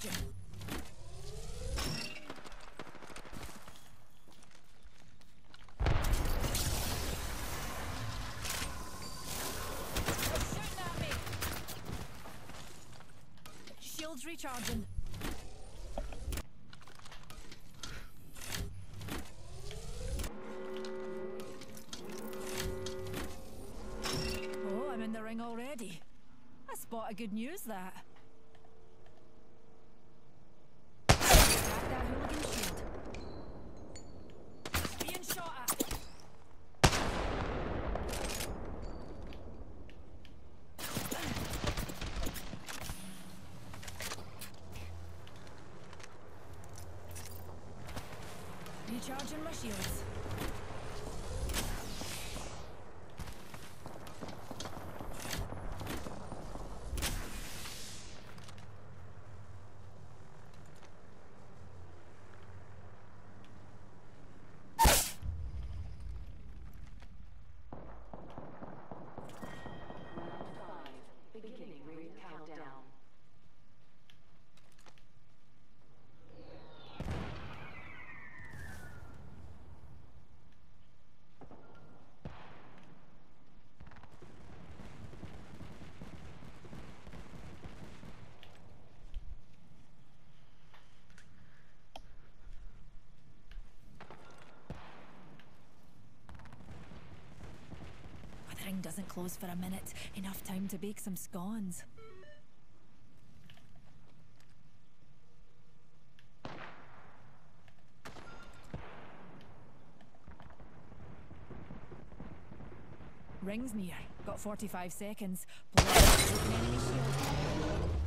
recharging. Shooting at me. Shields recharging. Oh, I'm in the ring already. A spot of good news, that. Crack that hooligan shield. Being shot at. Recharging my shields. Beginning ring countdown. The ring doesn't close for a minute. Enough time to bake some scones. Ring's near. Got 45 seconds. Pull out an enemy shield.